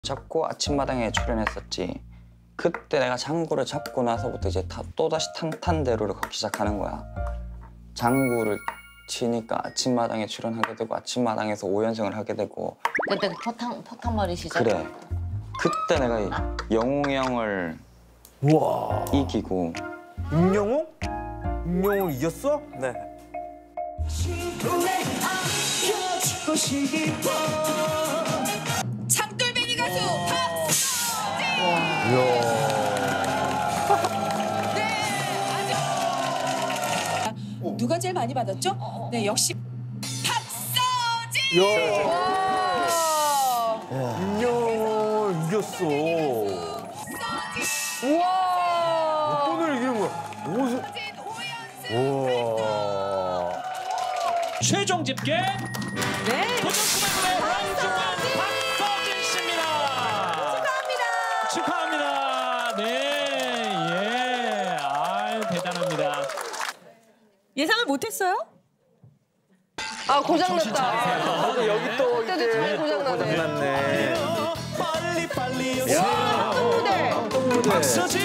잡고 아침마당에 출연했었지. 그때 내가 장구를 잡고 나서부터 이제 또다시 탄탄대로를 걷기 시작하는 거야. 장구를 치니까 아침마당에 출연하게 되고 아침마당에서 5연승을 하게 되고. 그때 포탕머리 시절? 그래. 그때 내가 이 영웅이 형을 우와. 이기고. 임영웅? 임영웅 이겼어? 네. 장돌뱅이 가수 박서진! 이야. 누가 제일 많이 받았죠? 네, 역시 박서진! 야. 임영웅 이겼어. 우와! 어떤을 이기는 거야? 무슨? 우와. 최종 집계 네. 도전 꿈의 왕중왕 박서진 씨입니다. 축하합니다. 네, 예, 아유 대단합니다. 예상을 못했어요? 아 고장났다. 아, 여기 또 그때도 이때 참 고장나네. 났네. 빨리 빨리 어떤 무대? 박서진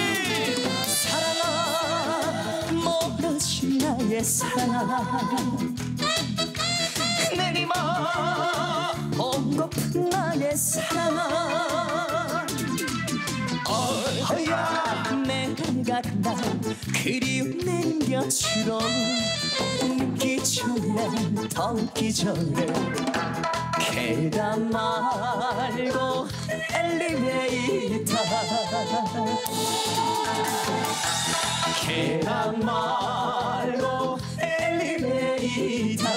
사랑아 모르지 나의 사랑아 내리마 온고픈 나의 사랑아 어야 내가 간다 그리운 내 곁으로 웃기 전에 더 웃기 전에 계단 말고 엘리베이터 계단 말고 엘리베이터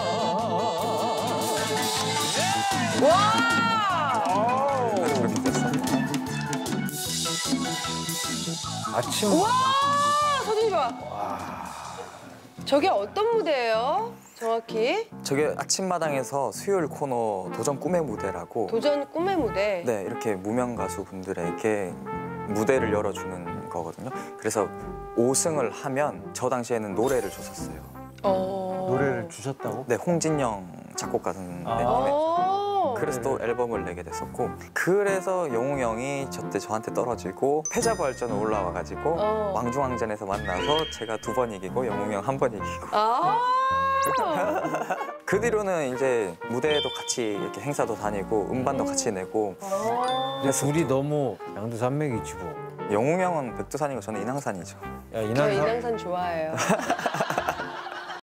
아침. 와 서진이 봐. 저게 어떤 무대예요? 정확히 저게 아침마당에서 수요일 코너 도전 꿈의 무대라고. 도전 꿈의 무대. 네, 이렇게 무명 가수분들에게 무대를 열어주는 거거든요. 그래서 5승을 하면 저 당시에는 노래를 줬었어요. 노래를 주셨다고? 네, 홍진영 작곡가 선배님의. 그래서 또 앨범을 내게 됐었고, 그래서 영웅 형이 저때 저한테 떨어지고 패자부활전에 올라와가지고 왕중왕전에서 만나서 제가 2번 이기고 영웅 형 1번 이기고. 그 뒤로는 이제 무대에도 같이 이렇게 행사도 다니고 음반도 같이 내고. 근데 둘이 너무 양두산맥이지 뭐. 영웅 형은 백두산이고 저는 인왕산이죠. 야, 저 인왕산 좋아해요.